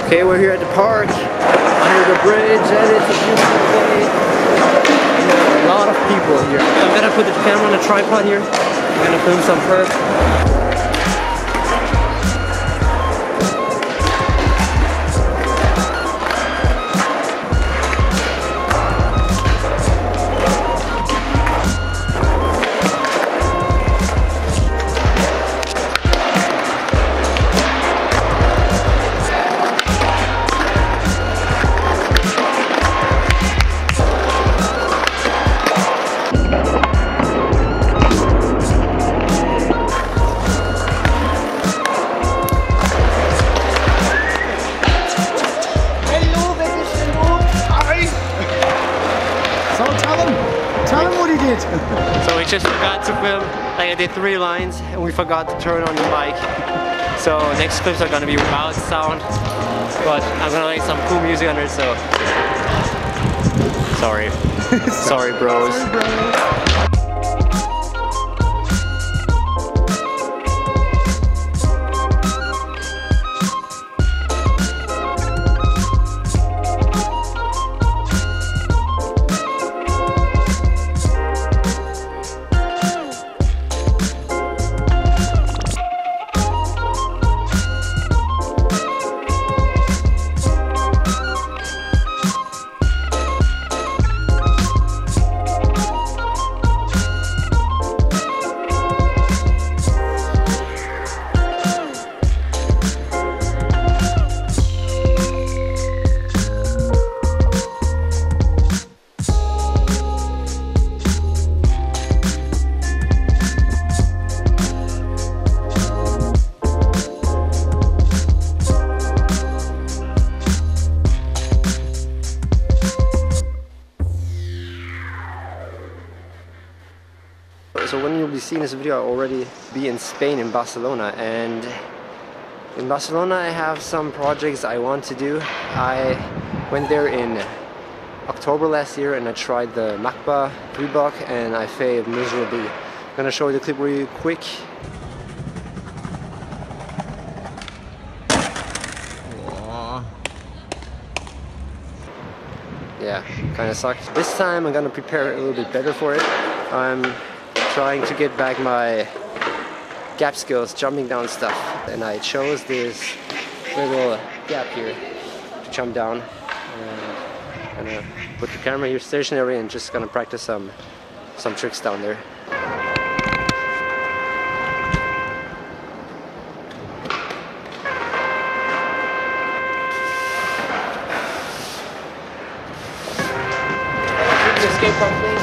Okay, we're here at the park, under the bridge, and it's a beautiful day. There's a lot of people here. I'm gonna put the camera on a tripod here. I'm gonna film some perf. So we just forgot to film, like I did 3 lines and we forgot to turn on the mic. So next clips are gonna be without sound, but I'm gonna lay some cool music under it, so sorry. Sorry bros. Sorry, bros. So when you'll be seeing this video, I'll already be in Spain, in Barcelona, and in Barcelona I have some projects I want to do. I went there in October last year and I tried the Macba 3-block and I failed miserably. I'm gonna show you the clip really quick. Yeah, kinda sucked. This time I'm gonna prepare a little bit better for it. I'm trying to get back my gap skills, jumping down stuff, and I chose this little gap here to jump down. And I'm gonna put the camera here stationary and just gonna practice some tricks down there. Escape from things.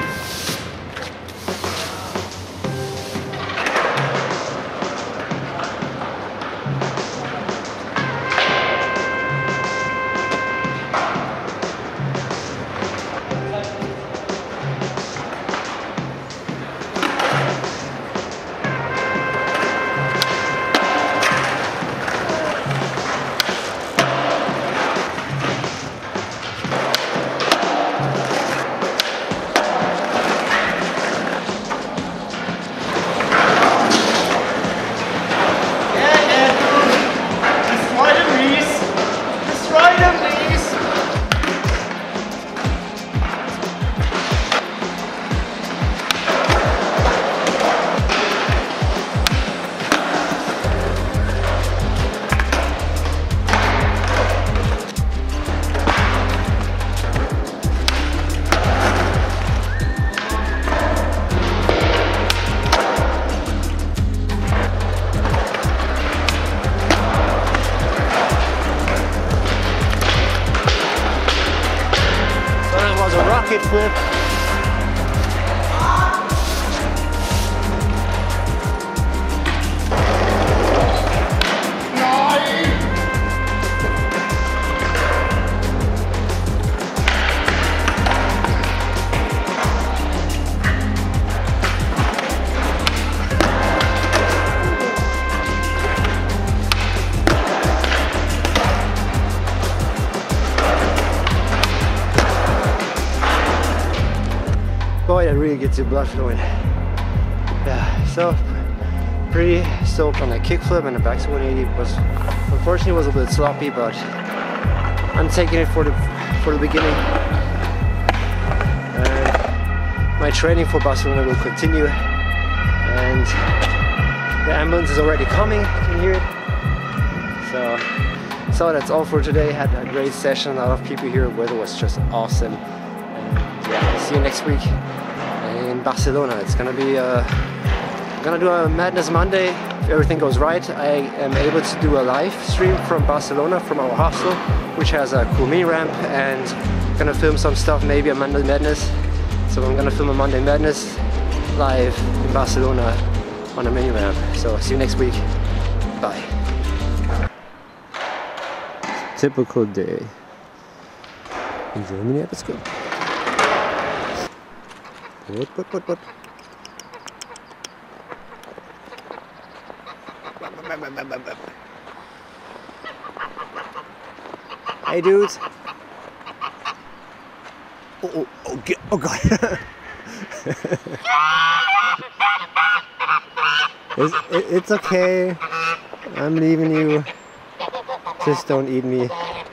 Rocket flip. Boy, that really gets your blood flowing. Yeah, so Pretty stoked on the kickflip, and the backside 180 was, unfortunately, was a bit sloppy, but I'm taking it for the beginning. And my training for Barcelona will continue, and the ambulance is already coming. You can hear it. So that's all for today. Had a great session. A lot of people here. Weather was just awesome. And yeah, see you next week in Barcelona. It's gonna be I'm gonna do a Madness Monday. If everything goes right, I am able to do a live stream from Barcelona, from our hostel, which has a cool mini ramp, and gonna film some stuff, maybe a Monday Madness. So I'm gonna film a Monday Madness live in Barcelona on a mini ramp. So see you next week. Bye. Typical day in Germany at the school. What? Hey dudes. Oh god. It's okay. I'm leaving you. Just don't eat me.